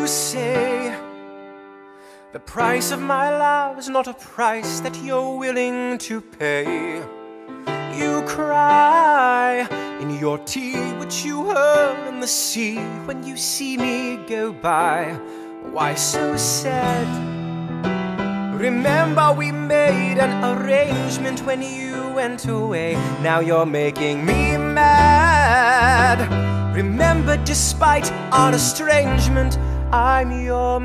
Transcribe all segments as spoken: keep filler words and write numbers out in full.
You say the price of my love is not a price that you're willing to pay. You cry in your tea, which you hurl in the sea when you see me go by. Why so sad? Remember we made an arrangement when you went away. Now you're making me mad. Remember, despite our estrangement, I'm your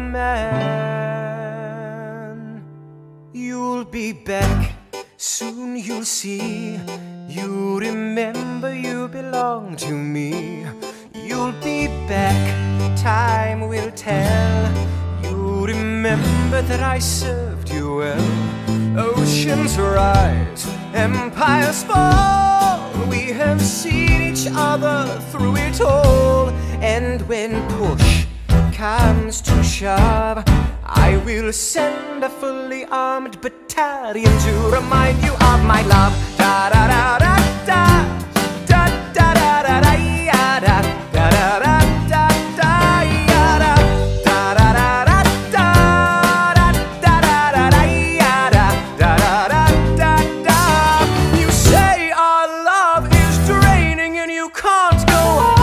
man. You'll be back, soon you'll see. You remember you belong to me. You'll be back, time will tell. You remember that I served you well. Oceans rise, empires fall. We have seen each other through it all. And when push comes to shove, I will send a fully armed battalion to remind you of my love. Da da da da da, da da da da da, ya da da da da da da, ya da da da da da da, da da da da, ya da da da da da. You say our love is draining and you can't go on.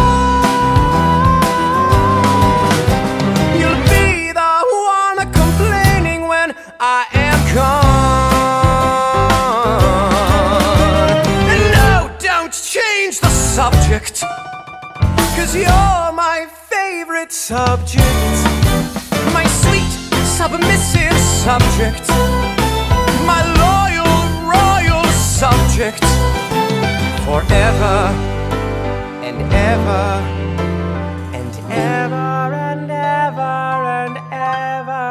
You'll be the one complaining when I am gone. And no, don't change the subject, 'cause you're my favorite subject. My sweet, submissive subject. My loyal, royal subject. Forever and ever and ever and ever and ever.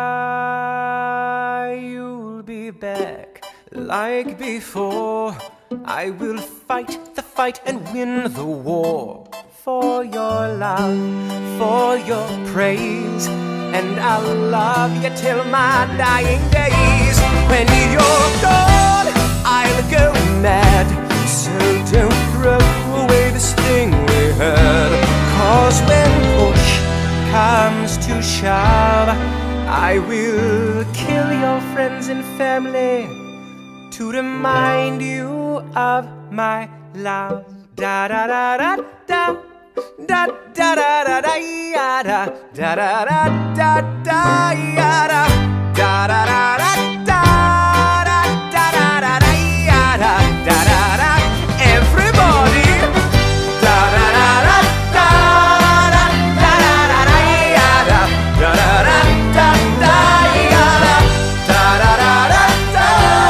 You'll be back like before. I will fight the fight and win the war. For your love, for your praise. And I'll love you till my dying days. When you're gone, I'll go mad. So don't throw away this thing we had. 'Cause when push comes to shove, I will kill your friends and family to remind you of my love. Da da da da da, da da da da da, ya da da da da da da, ya da da da da da da, da da da da da, ya da da da da. Everybody, da da da da da, da da da da, ya da da da da da da, ya da da da da da da,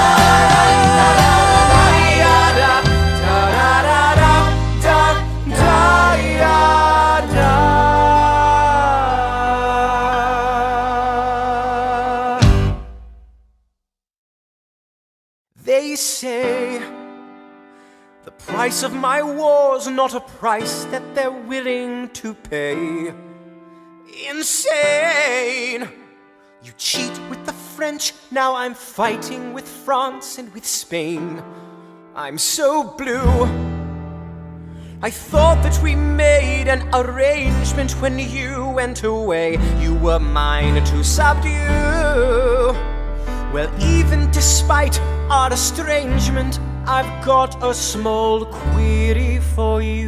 ya da da da da da da, ya da. They say the price of my war's not a price that they're willing to pay. Insane! You cheat with the French, now I'm fighting with France and with Spain. I'm so blue. I thought that we made an arrangement when you went away. You were mine to subdue. Well, even despite our estrangement, I've got a small query for you.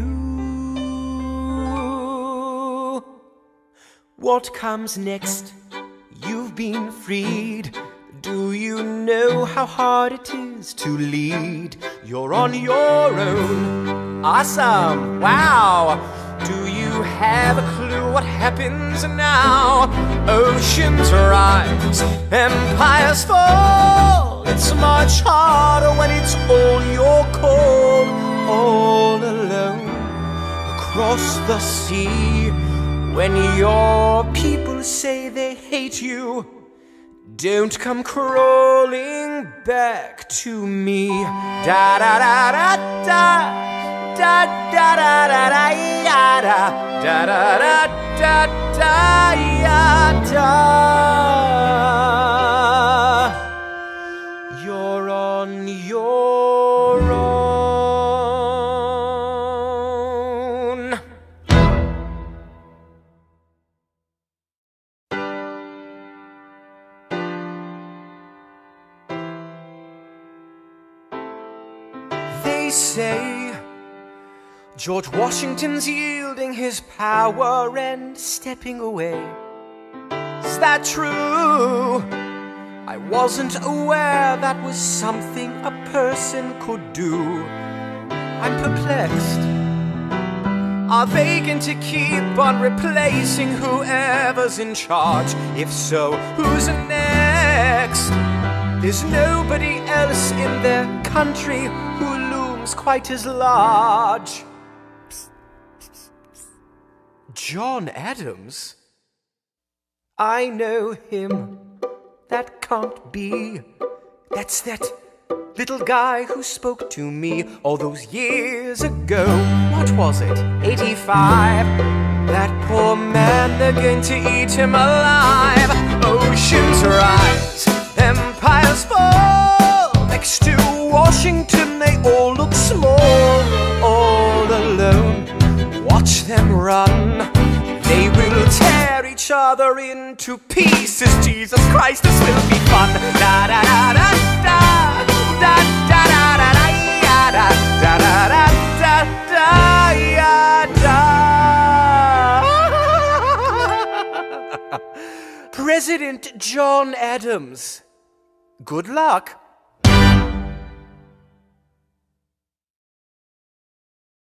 What comes next? You've been freed. Do you know how hard it is to lead? You're on your own. Awesome! Wow! Do you have a clue what happens now? Oceans rise, empires fall. It's much harder when it's all your call. All alone across the sea. When your people say they hate you, don't come crawling back to me. Da da da da da, da da da da da, ya da da da da da da, ya da. You're on your they say George Washington's yielding his power and stepping away. Is that true? I wasn't aware that was something a person could do. I'm perplexed. Are they going to keep on replacing whoever's in charge? If so, who's next? There's nobody else in their country who looms quite as large. John Adams? I know him. That can't be. That's that little guy who spoke to me all those years ago. What was it? eighty-five. That poor man, they're going to eat him alive. Oceans rise, empires fall. Next to Washington, they all look small. All alone, watch them run. They will tear each other into pieces. Jesus Christ, this will be fun. Da da da da da da da da da da da da da da da. President John Adams. Good luck.